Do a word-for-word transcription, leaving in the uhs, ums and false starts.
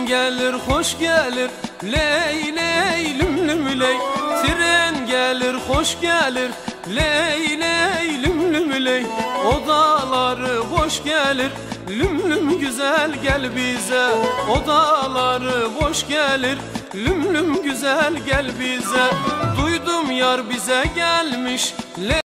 gelir hoş gelir, ley ley lüm lüm ley. Tren gelir hoş gelir, ley ley lüm lüm ley. Odaları boş gelir, lüm lüm güzel gel bize. Odaları boş gelir, lüm lüm güzel gel bize. Duydum yar bize gelmiş,